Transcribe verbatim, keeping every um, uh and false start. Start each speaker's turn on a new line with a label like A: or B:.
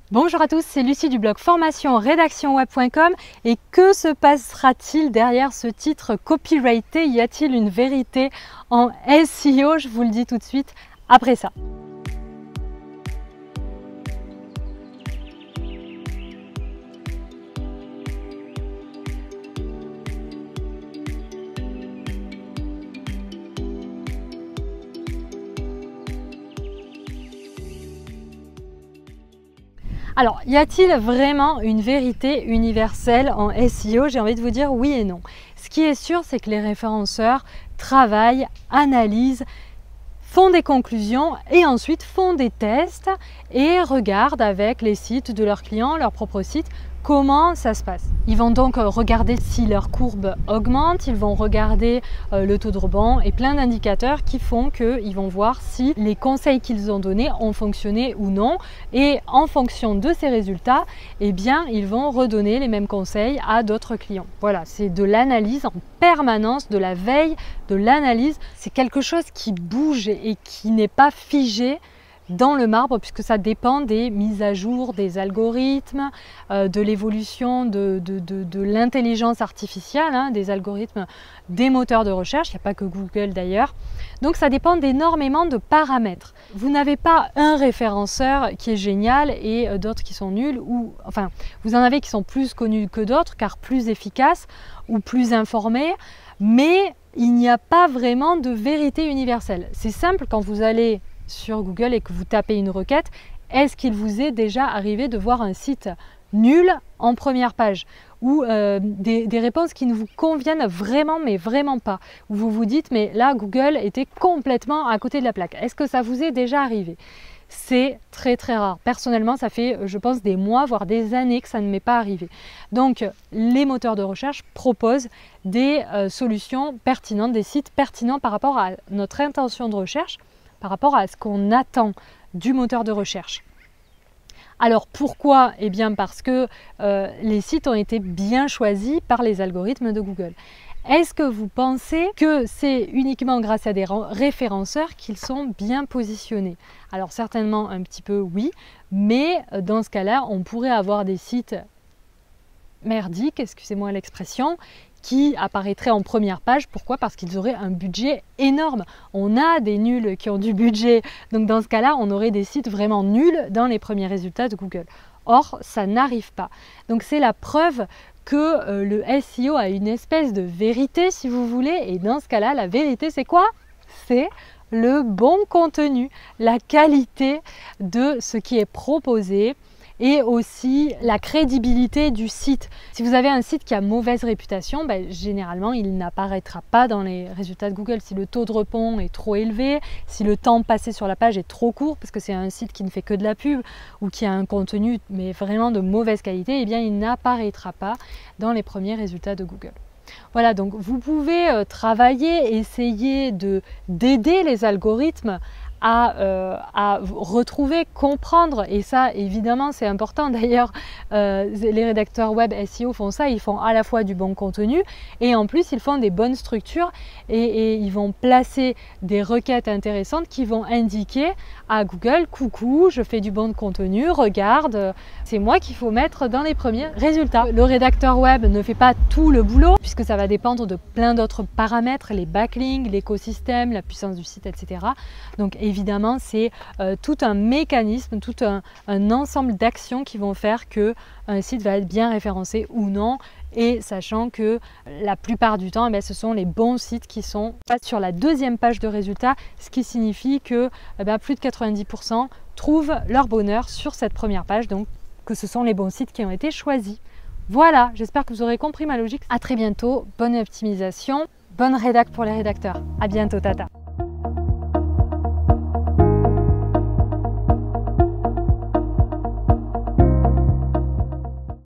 A: Bonjour à tous, c'est Lucie du blog formation rédaction web point com et que se passera-t-il derrière ce titre copyrighté? Y a-t-il une vérité en S E O? Je vous le dis tout de suite après ça. Alors, y a-t-il vraiment une vérité universelle en S E O? J'ai envie de vous dire oui et non. Ce qui est sûr, c'est que les référenceurs travaillent, analysent, font des conclusions et ensuite font des tests et regardent avec les sites de leurs clients, leurs propres sites, comment ça se passe. Ils vont donc regarder si leur courbe augmente, ils vont regarder euh, le taux de rebond et plein d'indicateurs qui font qu'ils vont voir si les conseils qu'ils ont donnés ont fonctionné ou non. Et en fonction de ces résultats, eh bien, ils vont redonner les mêmes conseils à d'autres clients. Voilà, c'est de l'analyse en permanence, de la veille, de l'analyse. C'est quelque chose qui bouge et qui n'est pas figé dans le marbre, puisque ça dépend des mises à jour des algorithmes, euh, de l'évolution de, de, de, de l'intelligence artificielle, hein, des algorithmes des moteurs de recherche, il n'y a pas que Google d'ailleurs. Donc ça dépend d'énormément de paramètres. Vous n'avez pas un référenceur qui est génial et euh, d'autres qui sont nuls, ou enfin vous en avez qui sont plus connus que d'autres car plus efficaces ou plus informés, mais il n'y a pas vraiment de vérité universelle. C'est simple, quand vous allez sur Google et que vous tapez une requête, est-ce qu'il vous est déjà arrivé de voir un site nul en première page ou euh, des, des réponses qui ne vous conviennent vraiment mais vraiment pas, où vous vous dites mais là Google était complètement à côté de la plaque? Est-ce que ça vous est déjà arrivé? C'est très très rare. Personnellement, ça fait je pense des mois voire des années que ça ne m'est pas arrivé. Donc les moteurs de recherche proposent des euh, solutions pertinentes, des sites pertinents par rapport à notre intention de recherche, par rapport à ce qu'on attend du moteur de recherche. Alors pourquoi? Eh bien parce que euh, les sites ont été bien choisis par les algorithmes de Google. Est-ce que vous pensez que c'est uniquement grâce à des référenceurs qu'ils sont bien positionnés? Alors certainement un petit peu oui, mais dans ce cas-là, on pourrait avoir des sites merdiques, excusez-moi l'expression, qui apparaîtraient en première page. Pourquoi? Parce qu'ils auraient un budget énorme. On a des nuls qui ont du budget. Donc dans ce cas-là, on aurait des sites vraiment nuls dans les premiers résultats de Google. Or, ça n'arrive pas. Donc c'est la preuve que euh, le S E O a une espèce de vérité, si vous voulez. Et dans ce cas-là, la vérité, c'est quoi? C'est le bon contenu, la qualité de ce qui est proposé, et aussi la crédibilité du site. Si vous avez un site qui a mauvaise réputation, ben, généralement il n'apparaîtra pas dans les résultats de Google. Si le taux de rebond est trop élevé, si le temps passé sur la page est trop court, parce que c'est un site qui ne fait que de la pub ou qui a un contenu mais vraiment de mauvaise qualité, eh bien il n'apparaîtra pas dans les premiers résultats de Google. Voilà, donc vous pouvez euh, travailler, essayer de d'aider les algorithmes À, euh, à retrouver, comprendre, et ça évidemment c'est important. D'ailleurs euh, les rédacteurs web S E O font ça, ils font à la fois du bon contenu et en plus ils font des bonnes structures et, et ils vont placer des requêtes intéressantes qui vont indiquer à Google: coucou, je fais du bon contenu, regarde, c'est moi qu'il faut mettre dans les premiers résultats. Le rédacteur web ne fait pas tout le boulot puisque ça va dépendre de plein d'autres paramètres, les backlinks, l'écosystème, la puissance du site, et cetera. Donc évidemment, c'est euh, tout un mécanisme, tout un, un ensemble d'actions qui vont faire que un site va être bien référencé ou non, et sachant que la plupart du temps, eh bien, ce sont les bons sites qui sont sur la deuxième page de résultats, ce qui signifie que eh bien, plus de quatre-vingt-dix pour cent trouvent leur bonheur sur cette première page, donc que ce sont les bons sites qui ont été choisis. Voilà, j'espère que vous aurez compris ma logique. À très bientôt, bonne optimisation, bonne rédac pour les rédacteurs. À bientôt, tata.